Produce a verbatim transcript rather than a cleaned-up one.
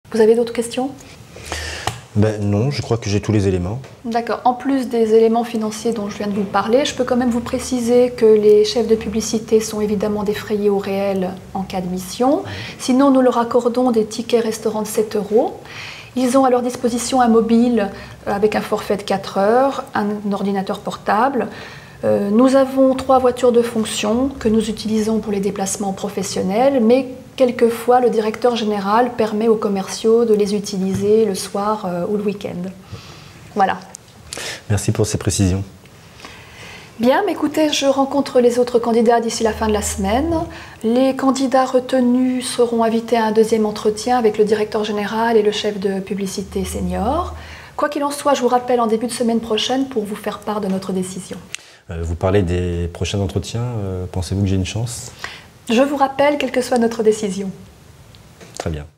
Vous avez d'autres questions? Ben non, je crois que j'ai tous les éléments. D'accord. En plus des éléments financiers dont je viens de vous parler, je peux quand même vous préciser que les chefs de publicité sont évidemment défrayés au réel en cas de mission. Sinon, nous leur accordons des tickets restaurants de sept euros. Ils ont à leur disposition un mobile avec un forfait de quatre heures, un ordinateur portable. Euh, nous avons trois voitures de fonction que nous utilisons pour les déplacements professionnels, mais quelquefois le directeur général permet aux commerciaux de les utiliser le soir euh, ou le week-end. Voilà. Merci pour ces précisions. Bien, mais écoutez, je rencontre les autres candidats d'ici la fin de la semaine. Les candidats retenus seront invités à un deuxième entretien avec le directeur général et le chef de publicité senior. Quoi qu'il en soit, je vous rappelle en début de semaine prochaine pour vous faire part de notre décision. Euh, vous parlez des prochains entretiens, euh, pensez-vous que j'ai une chance? Je vous rappelle, quelle que soit notre décision. Très bien.